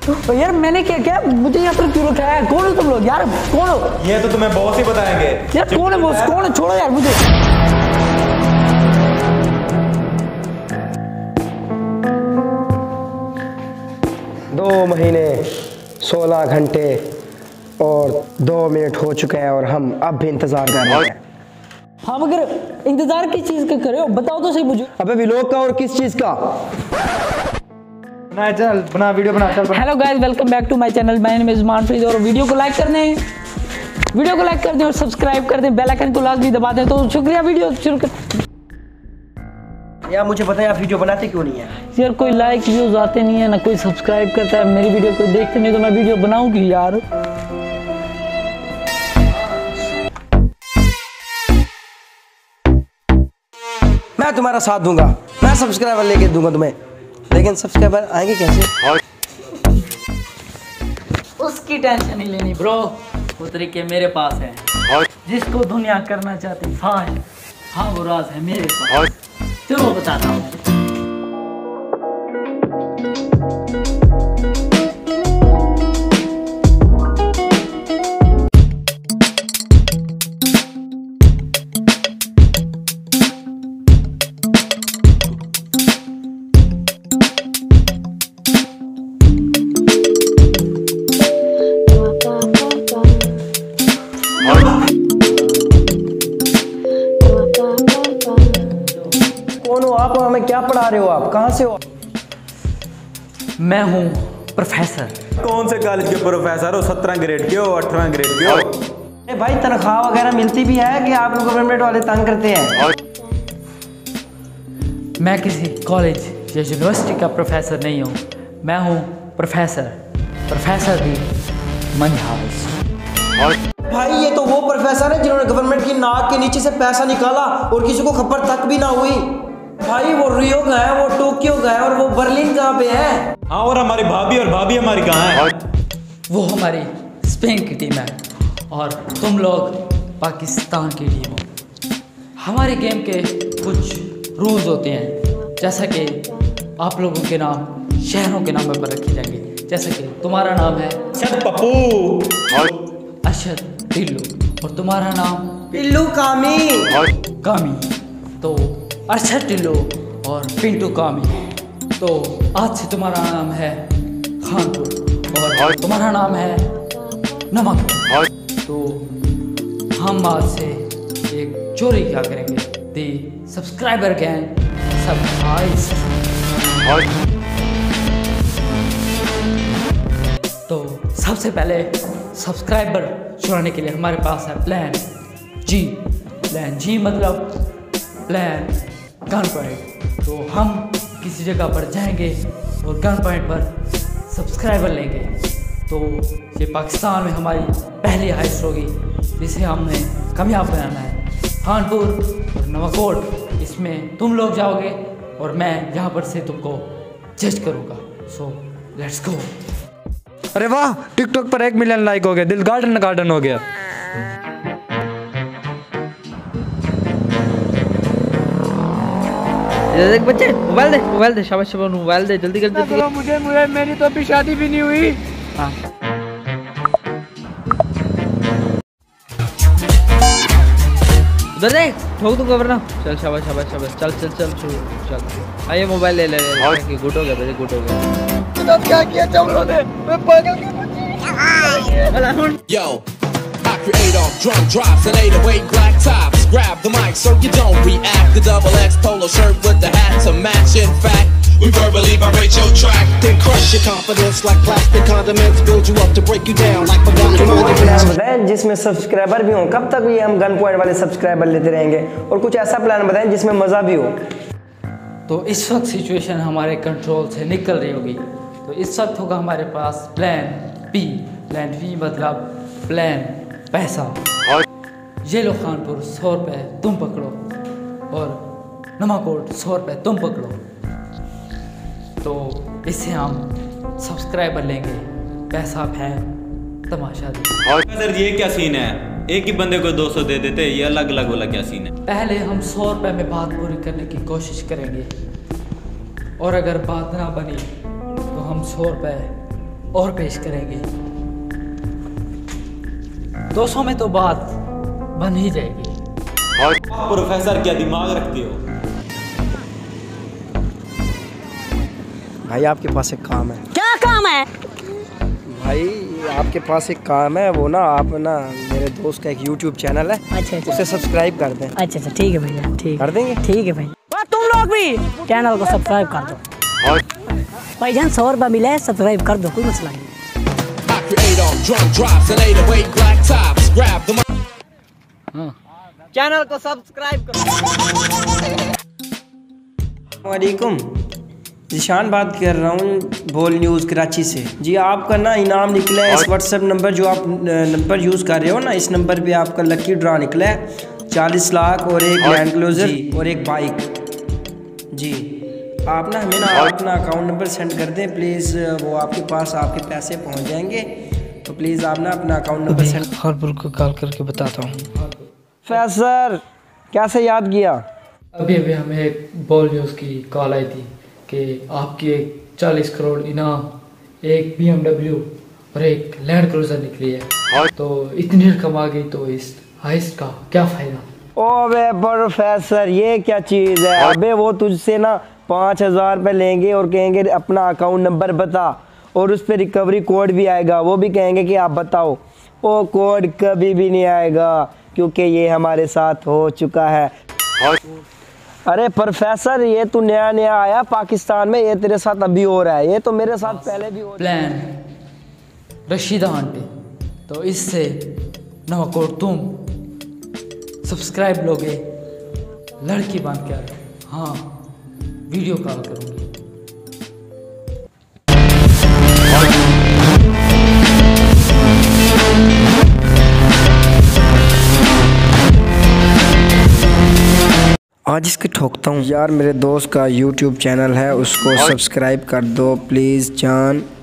तो यार मैंने क्या क्या, मुझे यहाँ पर क्यों रखा है? कौन हो तुम लोग यार? कौन हो? ये तो तुम्हें बॉस ही बताएंगे यार कौन है बॉस? कौन है? छोड़ो यार मुझे। 2 महीने 16 घंटे और 2 मिनट हो चुके हैं और हम अब भी इंतजार कर रहे हैं। हाँ मगर इंतजार किस चीज का कर रहे हो? बताओ तो सही मुझे। अबे व्लॉग का और किस चीज का? बना चल, बना वीडियो बना चल। Hello guys, welcome back to my channel. My name is Manpreet. और वीडियो को लाइक कर दें, और सब्सक्राइब कर दें, बेल आइकन को लाजमी दबा दें। तो शुक्रिया। वीडियो शुरू कर। यार मुझे पता है आप वीडियो बनाते क्यों नहीं है यार कोई लाइक व्यूज आते नहीं है, ना कोई सब्सक्राइब करता है, मेरी वीडियो कोई देखते नहीं, तो मैं वीडियो बनाऊंगी यार। मैं तुम्हारा साथ दूंगा, मैं सब्सक्राइबर लेके दूंगा तुम्हें, लेकिन सब्सक्राइबर आएंगे कैसे? उसकी टेंशन नहीं लेनी ब्रो, वो तरीके मेरे पास है। जिसको दुनिया करना चाहती फाश, हाँ वो राज है मेरे पास। चलो बताता हूँ। कौन हो आप? हमें क्या पढ़ा रहे हो आप? कहाँ से हो? मैं हूँ प्रोफेसर। कौन से कॉलेज के प्रोफेसर हो? 17 ग्रेड के हो, 18 ग्रेड के हो? अरे भाई तनख्वाह वगैरह मिलती भी है कि आप लोग गवर्नमेंट वाले तंग करते हैं? मैं किसी कॉलेज या यूनिवर्सिटी का प्रोफेसर नहीं हूँ। मैं हूँ प्रोफेसर दी मंजहास। भाई ये तो वो प्रोफेसर है जिन्होंने गवर्नमेंट की नाक के नीचे से पैसा निकाला और किसी को खबर तक भी ना हुई। भाई वो रियो गए, वो टोक्यो गए, और वो बर्लिन कहाँ पे है? हाँ, और हमारी भाभी हमारी कहाँ है? वो हमारी स्पेन की टीम है और तुम लोग पाकिस्तान की टीम हो। हमारे गेम के कुछ रूल्स होते हैं, जैसा कि आप लोगों के नाम शहरों के नाम पर रखे जाएंगे। जैसे कि तुम्हारा नाम है पप्पू, अरशद टिल्लू, और तुम्हारा नाम पिल्लू कामी। तो अरशद टिल्लू और पिंटू कामी। तो आज से तुम्हारा नाम है खानपुर और तुम्हारा नाम है नमक। तो हम आज से एक चोरी क्या करेंगे, दी सब्सक्राइबर गैंग सरप्राइज। तो सबसे पहले सब्सक्राइबर चुराने के लिए हमारे पास है प्लान जी मतलब प्लान गन पॉइंट। तो हम किसी जगह पर जाएंगे और गन पॉइंट पर सब्सक्राइबर लेंगे। तो ये पाकिस्तान में हमारी पहली हाइस्ट होगी, जिसे हमने कामयाब बनाना है। खानपुर और नवाकोट, इसमें तुम लोग जाओगे और मैं यहाँ पर से तुमको जज करूँगा। So let's go. अरे वाह, टिकटॉक पर 1 मिलियन लाइक हो गया, दिल गार्डन हो गया। देख बच्चे, मोबाइल दे, शाबाश मोबाइल दे, जल्दी मुझे मेरी तो अभी शादी भी नहीं हुई। हाँ उधर देख, ठोक दूंगा वरना। चल शाबाश, चल आइए मोबाइल ले गुड हो गया, वेरी गुड हो गया। क्या किया चमड़ों ने? मैं पागल क्यों? Yo, I create on drum drops and 808 black tops. Grab the mic so you don't react. The double X polo shirt with the hat to match. In fact, we verbally vibrate your track, then crush your confidence like plastic condiments. Build you up to break you down like forgotten monuments. बताएं जिसमें subscriber भी हों। कब तक ये हम gun point वाले subscriber लेते रहेंगे? और कुछ ऐसा प्लान बताएं जिसमें मज़ा भी हो। तो इस वक्त सिचुएशन हमारे कंट्रोल से निकल रही होगी। तो इस वक्त होगा हमारे पास प्लान पी मतलब प्लान पैसा। ये लो खानपुर 100 रुपये तुम पकड़ो और नमाकोट 100 रुपये तुम पकड़ो। तो इससे हम सब्सक्राइबर लेंगे, पैसा है तमाशा दे। सर ये क्या सीन है? एक ही बंदे को 200 दे देते, ये अलग अलग वाला क्या सीन है? पहले हम 100 रुपये में बात पूरी करने की कोशिश करेंगे और अगर बात ना बनी तो हम 100 रुपये और पेश करेंगे। 200 में तो बात बन ही जाएगी। प्रोफेसर क्या दिमाग रखते हो? भाई आपके पास एक काम है। क्या काम है? भाई आपके पास एक काम है, वो ना आप ना मेरे दोस्त का एक YouTube चैनल है, अच्छा अच्छा उसे सब्सक्राइब कर दें। अच्छा अच्छा ठीक है भैया, ठीक कर देंगे? ठीक है भाई। और तुम लोग भी चैनल को सब्सक्राइब कर दो भाईजान। 100 रुपये मिले है, सब्सक्राइब कर दो, कोई मसला नहीं। I create on drum drops and 808 black tops. Grab the mic. Channel को सब्सक्राइब करो। वालेकुम, जिशान बात कर रहा हूँ बोल न्यूज़ कराची से। जी आपका ना इनाम निकला है, इस व्हाट्सएप नंबर जो आप नंबर यूज़ कर रहे हो ना, इस नंबर पे आपका लकी ड्रा निकला है 40 लाख और एक लैंड क्लोजर और एक बाइक। जी आप ना हमें ना अपना अकाउंट नंबर सेंड कर दें प्लीज़, वो आपके पास आपके पैसे पहुँच जाएंगे। तो प्लीज़ आप ना अपना अकाउंट नंबर सेंड। खारपुर को कॉल करके बताता हूँ। प्रोफेसर कैसे याद किया? अभी अभी हमें एक बॉल न्यूज़ की कॉल आई थी कि आपकी एक 40 करोड़ इनाम, एक BMW और एक लैंड क्रूजर निकली है। तो इतनी रकम आ गई तो इस हाइस्ट का क्या फ़ायदा? ओबे प्रोफेसर ये क्या चीज़ है? अबे वो तुझसे ना 5000 रुपये लेंगे और कहेंगे अपना अकाउंट नंबर बता, और उस पर रिकवरी कोड भी आएगा, वो भी कहेंगे कि आप बताओ। वो कोड कभी भी नहीं आएगा क्योंकि ये हमारे साथ हो चुका है। अरे प्रोफेसर ये तू नया नया आया पाकिस्तान में, ये तेरे साथ अभी हो रहा है, ये तो मेरे साथ पहले भी हो। प्लान रशीदा आंटी, तो इससे नौकोर तुम सब्सक्राइब लोगे, लड़की बन कर हाँ वीडियो कॉल करूँगी। आज इसके ठोकता हूँ यार। मेरे दोस्त का YouTube चैनल है, उसको सब्सक्राइब कर दो प्लीज़ जान।